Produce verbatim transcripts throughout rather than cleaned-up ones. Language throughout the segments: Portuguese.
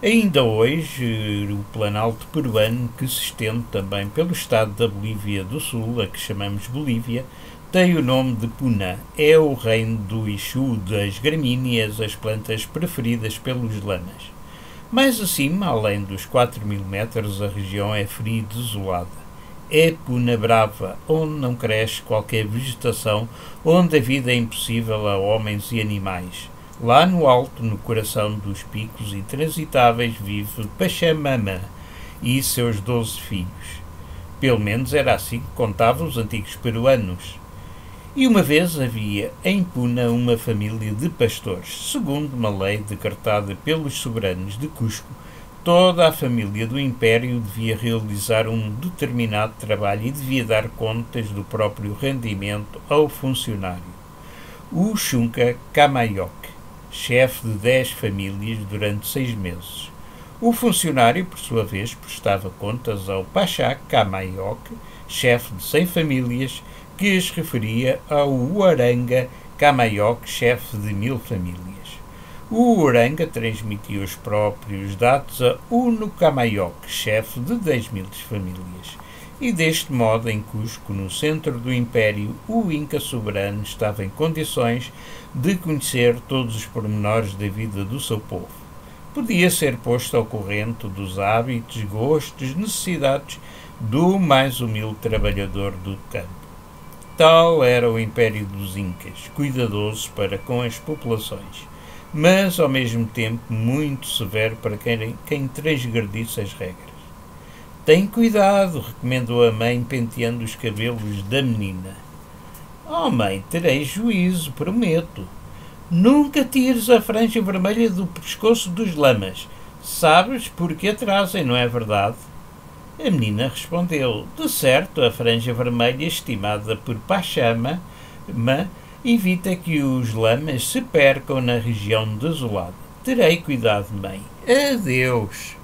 Ainda hoje, o planalto peruano, que se estende também pelo estado da Bolívia do Sul, a que chamamos Bolívia, tem o nome de Puna. É o reino do Exu das gramíneas, as plantas preferidas pelos lamas. Mais acima, além dos quatro mil metros, a região é fria e desolada. É Puna Brava, onde não cresce qualquer vegetação, onde a vida é impossível a homens e animais. Lá no alto, no coração dos picos intransitáveis, vive Pachamama e seus doze filhos. Pelo menos era assim que contavam os antigos peruanos. E uma vez havia em Puna uma família de pastores. Segundo uma lei decretada pelos soberanos de Cusco, toda a família do Império devia realizar um determinado trabalho e devia dar contas do próprio rendimento ao funcionário. O Xunca Kamayoc, chefe de dez famílias durante seis meses. O funcionário, por sua vez, prestava contas ao Pachá Kamayoc, chefe de cem famílias, que as referia ao Huaranga Kamayoc, chefe de mil famílias. O Huaranga transmitia os próprios dados a Uno Kamayoc, chefe de dez mil famílias. E deste modo, em Cusco, no centro do Império, o Inca soberano estava em condições de conhecer todos os pormenores da vida do seu povo. Podia ser posto ao corrente dos hábitos, gostos, necessidades do mais humilde trabalhador do campo. Tal era o Império dos Incas, cuidadoso para com as populações, mas ao mesmo tempo muito severo para quem, quem transgredisse as regras. Tem cuidado, recomendou a mãe, penteando os cabelos da menina. Oh mãe, terei juízo, prometo. Nunca tires a franja vermelha do pescoço dos lamas. Sabes por que a trazem, não é verdade? A menina respondeu, de certo, a franja vermelha, estimada por Pachama, evita que os lamas se percam na região desolada. Terei cuidado, mãe. Adeus.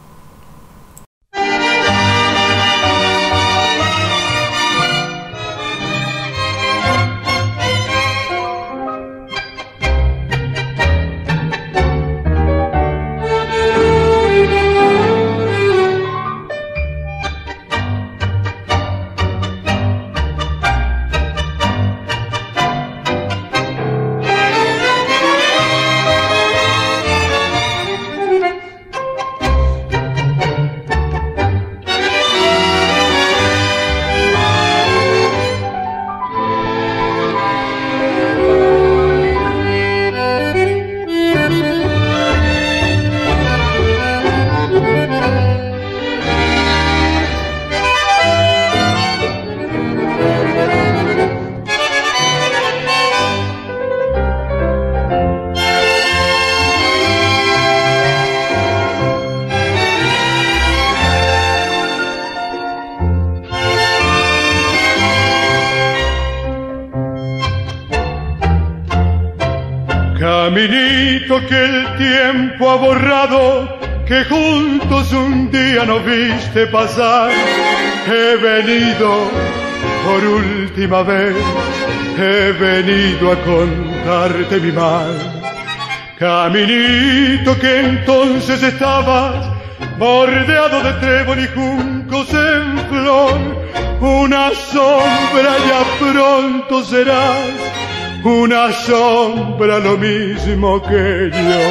Caminito que el tiempo ha borrado, que juntos un día no viste pasar. He venido por última vez, he venido a contarte mi mal. Caminito que entonces estabas bordeado de trébol y juncos en flor. Una sombra ya pronto serás, una sombra lo mismo que yo.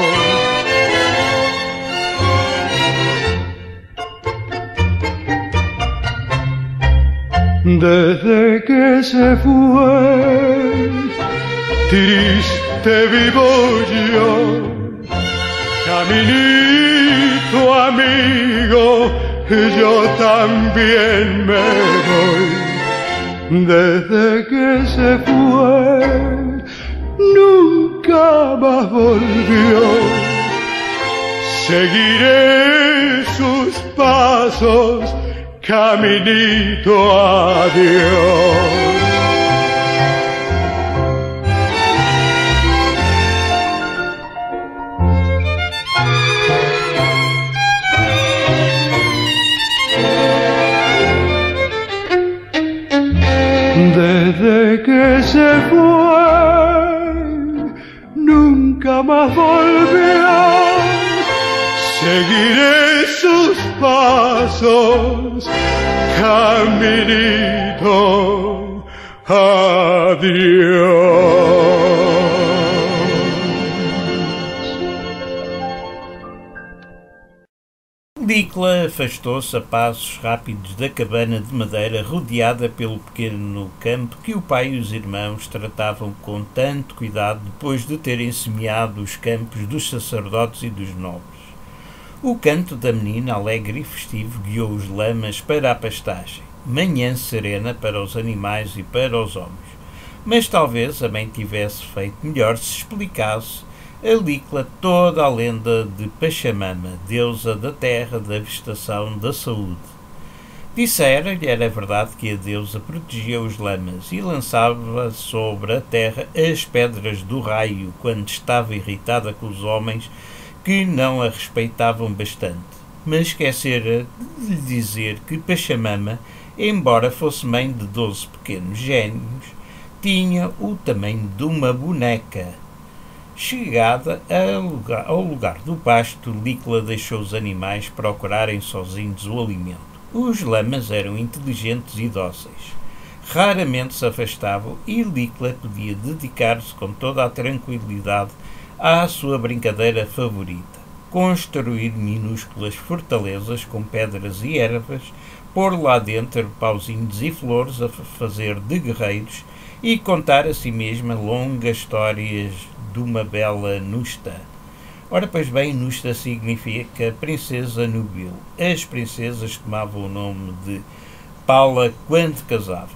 Desde que se fue, triste vivo yo. Caminito amigo, yo también me voy. Desde que se fue, nunca más volvió. Seguiré sus pasos, caminito adiós. Desde que se fue, nunca más volvió. seguiré sus pasos, caminito, adiós. Licla afastou-se a passos rápidos da cabana de madeira rodeada pelo pequeno campo que o pai e os irmãos tratavam com tanto cuidado depois de terem semeado os campos dos sacerdotes e dos nobres. O canto da menina, alegre e festivo, guiou os lamas para a pastagem, manhã serena para os animais e para os homens. Mas talvez a mãe tivesse feito melhor se explicasse a Licla toda a lenda de Pachamama, deusa da terra, da vegetação, da saúde. Dissera-lhe, era verdade, que a deusa protegia os lamas e lançava sobre a terra as pedras do raio quando estava irritada com os homens que não a respeitavam bastante. Mas esquecera de lhe dizer que Pachamama, embora fosse mãe de doze pequenos gênios, tinha o tamanho de uma boneca. Chegada ao lugar do pasto, Licla deixou os animais procurarem sozinhos o alimento. Os lamas eram inteligentes e dóceis. Raramente se afastavam e Licla podia dedicar-se com toda a tranquilidade à sua brincadeira favorita: construir minúsculas fortalezas com pedras e ervas, pôr lá dentro pauzinhos e flores a fazer de guerreiros e contar a si mesma longas histórias de uma bela Nusta. Ora, pois bem, Nusta significa princesa núbil. As princesas tomavam o nome de Paula quando casavam.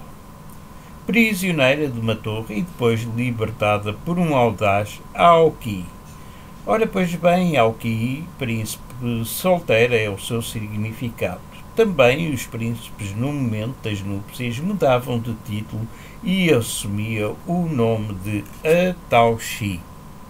Prisioneira de uma torre e depois libertada por um audaz Auki. Ora, pois bem, Auki, príncipe solteira, é o seu significado. Também os príncipes, no momento das núpcias, mudavam de título e assumiam o nome de Atauxi.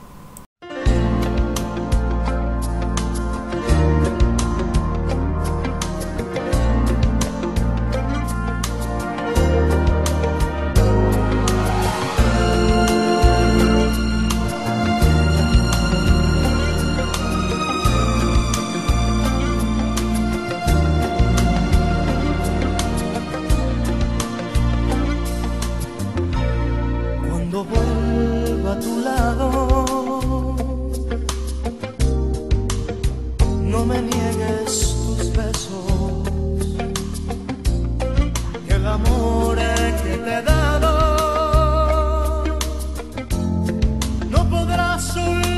Cuando vuelva a tu lado, no me niegues tus besos, que el amor que te he dado no podrás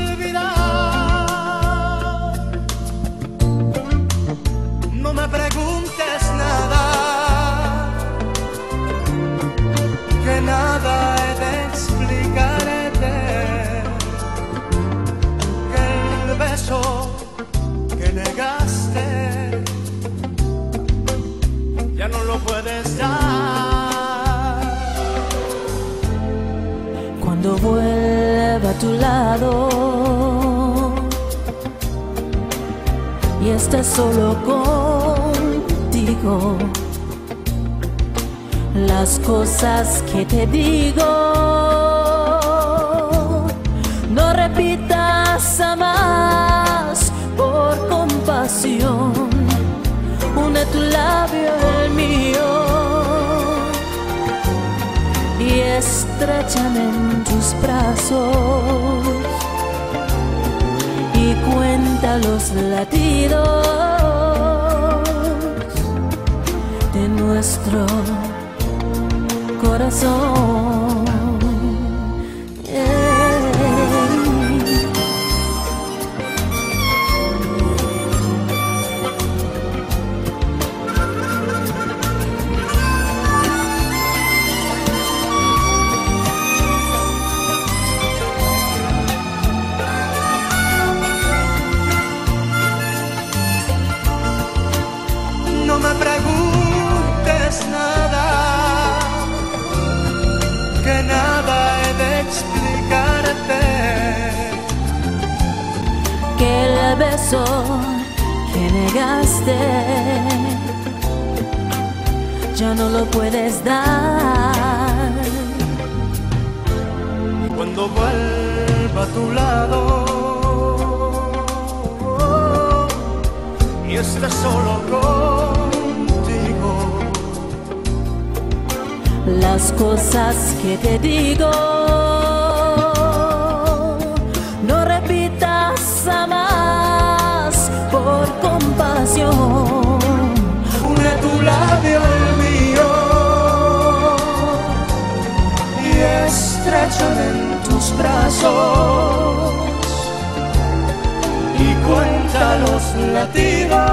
olvidar. No me preguntes nada, que nada he de explicarte, que el beso que negaste ya no lo puedes dar. Cuando vuelva a tu lado y estés solo contigo, las cosas que te digo no repitas jamás. Por compasión, une tu labio al mío y estréchame en tus brazos y cuenta los latidos de nuestro corazón. Yeah. No me preguntes nada, que nada he de explicarte, Que el beso que negaste ya no lo puedes dar. cuando vuelva a tu lado esté solo contigo. Las cosas que te digo, no repitas jamás por compasión. Une tu labio al mío y estrechame en tus brazos y cuenta los latidos